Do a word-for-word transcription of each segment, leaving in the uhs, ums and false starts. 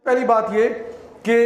पहली बात ये कि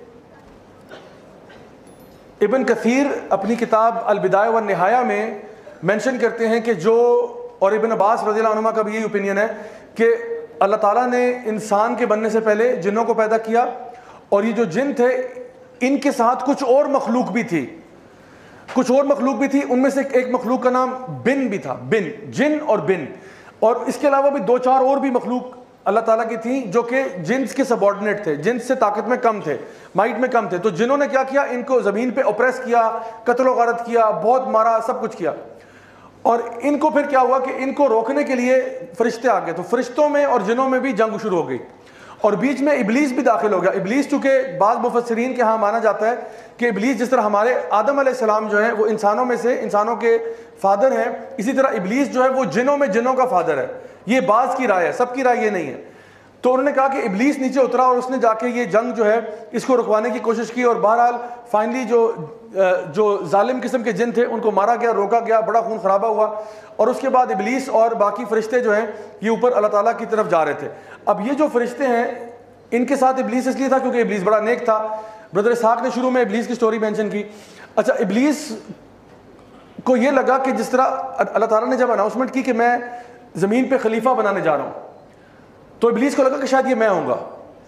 इब्न कसीर अपनी किताब अल-बिदाया व निहाया में मेंशन करते हैं कि जो, और इब्न अब्बास रज़ियल्लाहु अन्हुमा का भी यही ओपिनियन है कि अल्लाह ताला ने इंसान के बनने से पहले जिन्नों को पैदा किया, और ये जो जिन थे इनके साथ कुछ और मखलूक भी थी, कुछ और मखलूक भी थी। उनमें से एक मखलूक का नाम बिन भी था, बिन, जिन और बिन। और इसके अलावा भी दो चार और भी मखलूक अल्लाह ताला की थी जो कि जिन्स के सबॉर्डिनेट थे, जिन्स से ताकत में कम थे, माइट में कम थे। तो जिन्होंने क्या किया, इनको ज़मीन पे ऑप्रेस किया, कत्ल व गारत किया, बहुत मारा, सब कुछ किया। और इनको फिर क्या हुआ कि इनको रोकने के लिए फरिश्ते आ गए। तो फरिश्तों में और जिनों में भी जंग शुरू हो गई, और बीच में इब्लीस भी दाखिल हो गया। इब्लीस चूँकि बाज़ मुफस्सिरीन के यहाँ माना जाता है कि इब्लीस जिस तरह हमारे आदम अलैहिस्सलाम जो है वो इंसानों में से, इंसानों के फादर हैं, इसी तरह इब्लीस जो है वो जिनों में जिनों का फादर है। ये बाज़ की राय है, सबकी राय ये नहीं है। तो उन्होंने कहा कि इब्लीस नीचे उतरा और उसने जाके ये जंग जो है इसको रुकवाने की कोशिश की, और बहरहाल फाइनली जो जो जालिम किस्म के जिन थे उनको मारा गया, रोका गया, बड़ा खून खराबा हुआ। और उसके बाद इब्लीस और बाकी फरिश्ते जो हैं ये ऊपर अल्लाह ताला की तरफ जा रहे थे। अब ये जो फरिश्ते हैं इनके साथ इब्लीस इसलिए था क्योंकि इब्लीस बड़ा नेक था। ब्रदर इसहाक ने शुरू में इब्लीस की स्टोरी मेंशन की। अच्छा, इब्लीस को ये लगा कि जिस तरह अल्लाह ताला ने जब अनाउंसमेंट की कि मैं ज़मीन पे खलीफा बनाने जा रहा हूँ, तो इब्लीस को लगा कि शायद ये मैं होऊंगा।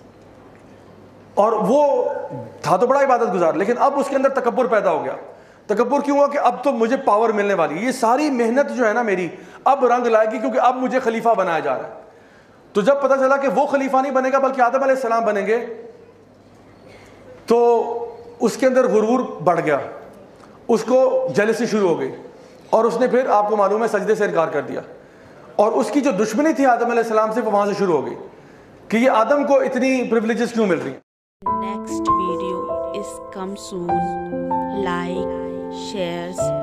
और वो था तो बड़ा इबादत गुजार, लेकिन अब उसके अंदर तकब्बुर पैदा हो गया। तकब्बुर क्यों हुआ कि अब तो मुझे पावर मिलने वाली है, ये सारी मेहनत जो है ना मेरी अब रंग लाएगी, क्योंकि अब मुझे खलीफा बनाया जा रहा है। तो जब पता चला कि वो खलीफा नहीं बनेगा बल्कि आदम अलैहिस्सलाम बनेंगे, तो उसके अंदर गुरूर बढ़ गया, उसको जेलसी शुरू हो गई, और उसने फिर आपको मालूम है सजदे से इनकार कर दिया। और उसकी जो दुश्मनी थी आदम अलैहिस्सलाम से वो वहां से शुरू हो गई कि ये आदम को इतनी प्रिविलेजेस क्यों मिल रही। Next video is come soon, like share